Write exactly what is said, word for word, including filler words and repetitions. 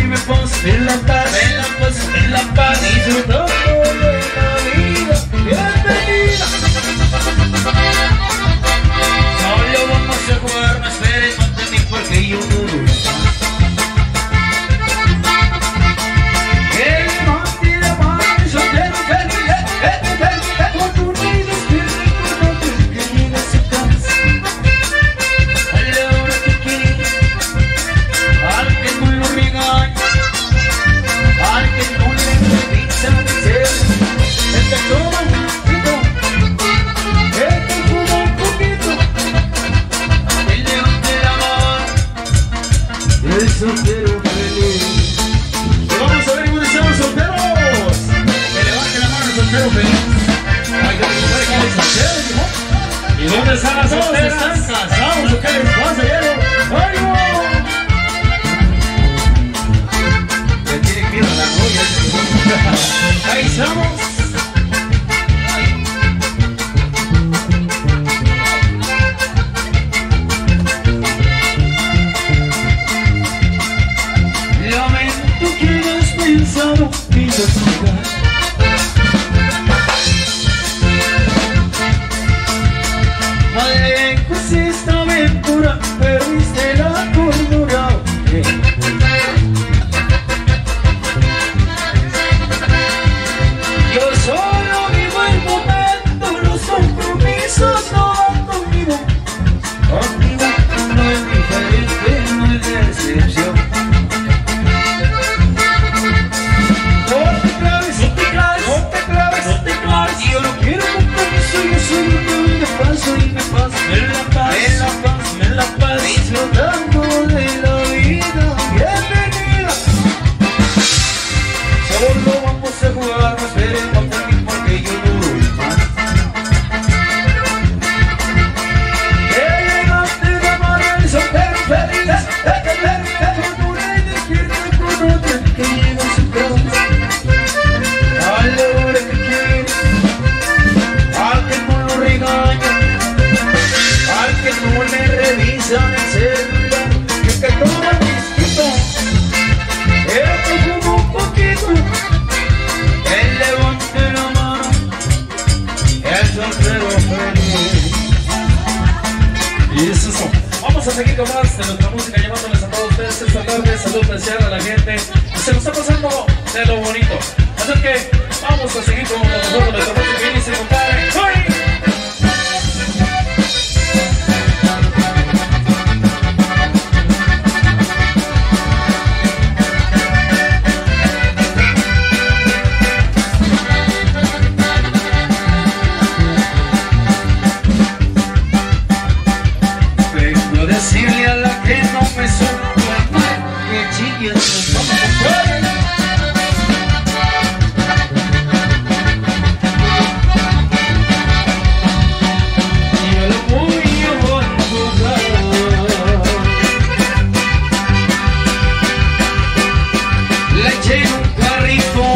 y me paz, en la paz, en la paz, en la paz, disfrutando de la vida. Bienvenida. Solo vamos a jugar, no esperes ante mí porque yo no doy más. El monte de amor, soltero, feliz, eh, eh, eh, eh, con tu nido, espíritu, con tu que niega su casa. A la hora que quiere, al que no lo regaña, al que no le revisa mi ser, el que toma un poquito, el que fuma un poquito, el león de la mar, el soltero feliz. Y vamos a ver cómo estamos solteros. Que levante la mano el soltero feliz. Hay que recoger que hay solteros, ¿no? ¿Y dónde están las solteras? ¿Están casados o qué les pasa, Diego? ¡Ay, no! Le tiene miedo a la novia. Ahí estamos. Lamento que hayas pensado mi necesidad. Más lejos esta aventura, perdiste la cordura. Yo solo vivo el momento, los compromisos no van conmigo. Conmigo no es diferente, no es decepción. No te claves, no te claves, no te claves, no te claves. Yo no quiero compromiso, yo soy un niño de paso y me paso. En la paz, en la paz, en la paz, disfrutando de la vida. Bienvenida. Solo vamos a jugar, no esperen contra mí porque yo no doy más. Elegante de amar el soltero feliz, es que le dejo con él despierta con otra que llega a su casa. A la hora que quieres, al que no lo regaña, al que no le revisan el celular, que te toma distinto, el que fuma un poquito, el levante la mano, el soltero feliz. Y eso son. Vamos a seguir con más de nuestra música, llevándoles a todos ustedes esta tarde. Salud especial a la gente. Se nos está pasando de lo bonito. Así que vamos a seguir con nosotros de nuestra música. Y inicia, compadre. ¡Ay! Vengo a decirle a la que no me supo que chillas, vamos a jugar. Yo lo voy a jugar. La eché en un carrito